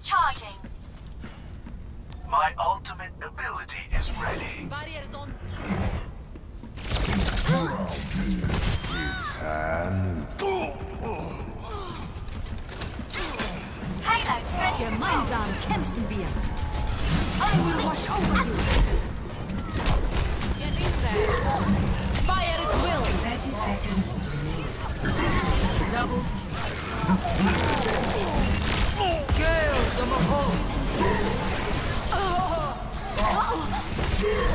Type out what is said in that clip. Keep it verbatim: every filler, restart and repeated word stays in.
Recharging. My ultimate ability is ready. Barriers on. It's Hanu. Payload's ready. Gemeinsam kämpfen wir. I will watch over you. Get in there. Fire at will. thirty seconds. Double. Kill the Mahal.